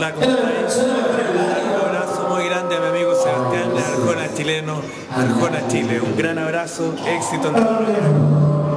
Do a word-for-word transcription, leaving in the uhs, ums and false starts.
Hola, ¿cómo estáis? Un abrazo muy grande a mi amigo Sebastián, de Arjona chileno, Arjona Chile. Un gran abrazo, éxito en todo.